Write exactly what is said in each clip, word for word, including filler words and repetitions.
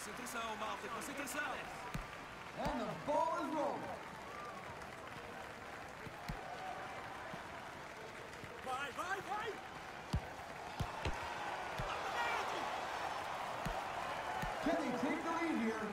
Concentração, malta, concentração! And the ball is rolling. Vai, vai, vai! Can they take the lead here?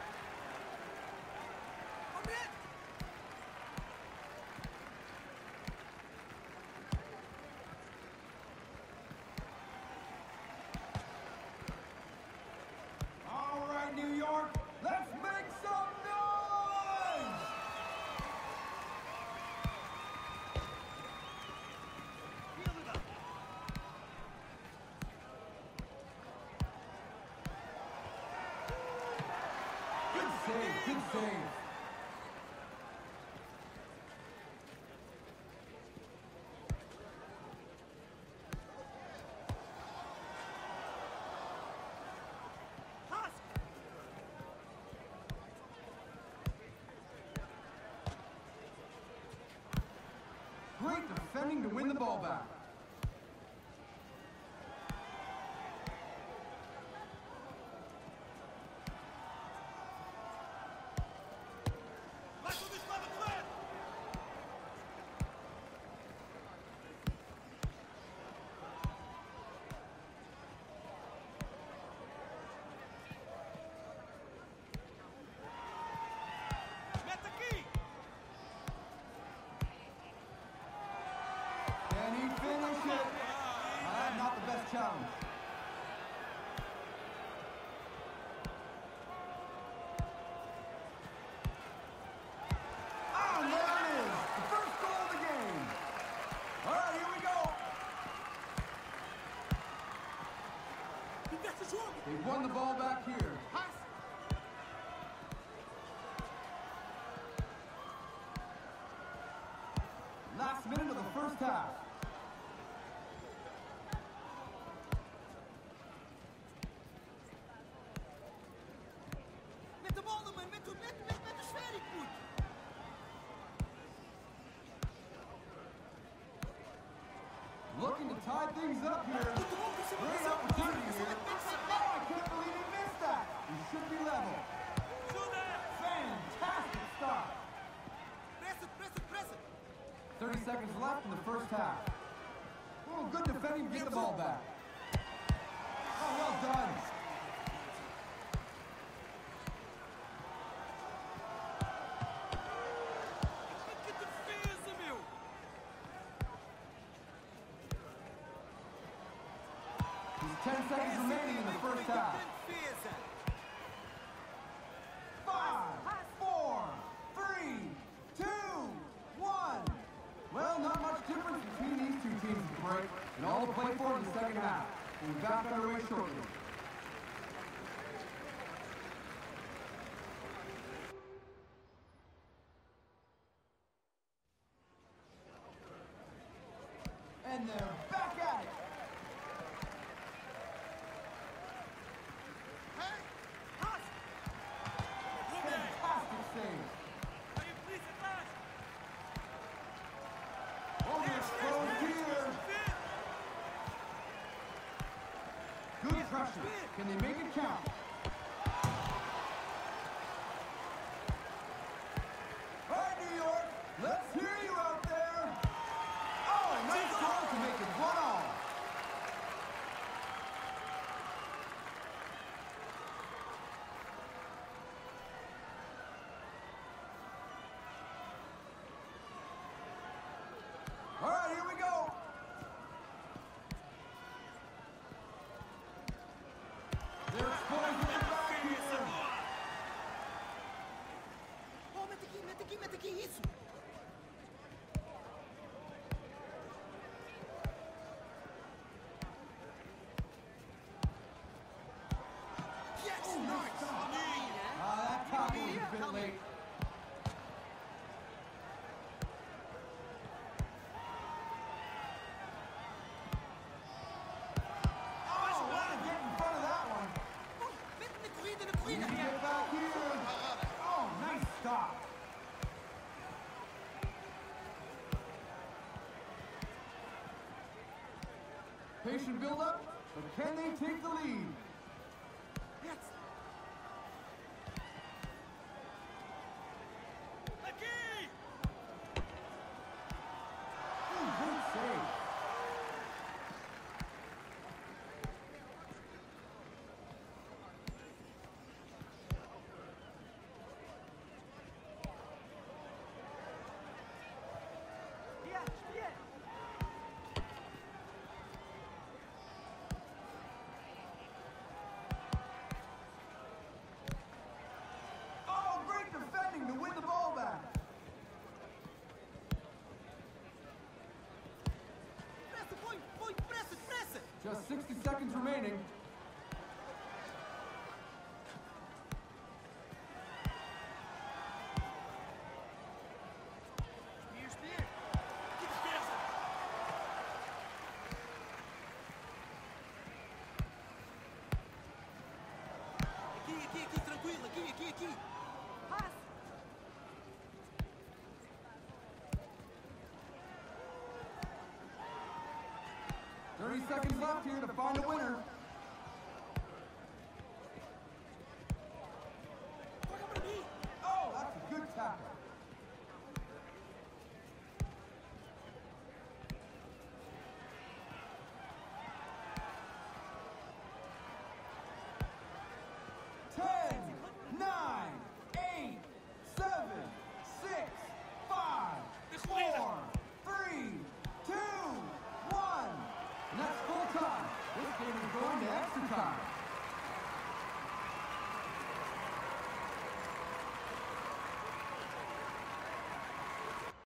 All right, New York, let's make some noise! Good save, good save. Great defending to win the ball back. Can he finish it? Uh, not the best challenge. Ah, and there it is. The first goal of the game. All right, here we go. They've won the ball back here. Last minute of the first half. Met de bal er, man. Met, met, met, met de sfeer, ik moet. Looking to tie things up here. Great opportunity here. Oh, I can't believe he missed that. He should be level. Fantastic stop. Press it, press it, press it. thirty seconds left in the first half. Oh, good defending to get the ball back. Oh, well done. Que defesa, meu! There's ten seconds remaining in the first half. Defesa. Five, four, three, two, one. Well, not much difference between these two teams at the break, and all to play for in the second half. We'll be back underway shortly. And they're back at it. Hey, pass. Fantastic save. Overexposed here. Good pressure. Can they make it count? All right, New York. Let's hear you out there. Oh, nice goal to make it one all. All right, here we go. They're exposed at the back here. Oh, mete aqui, mete aqui, mete aqui, isso. Yes, Oh, nice stop. Ah, that tackle was a bit late. Oh, want to get in front of that one. Oh, mete na corrida, na Need corrida. to get back here. Oh, nice stop. Patient build-up, but can they take the lead? Yes. Just sixty seconds remaining. Spiel, Spiel. Gib Ferse. Aqui, aqui, aqui, tranquilo. Aqui, aqui, aqui. Pass. thirty seconds left here to find a winner. Toca pra mim. Oh, that's a good tackle. Ten, nine, eight, seven, six, five, four, three, two, one. And that's full time. This game is going to extra time.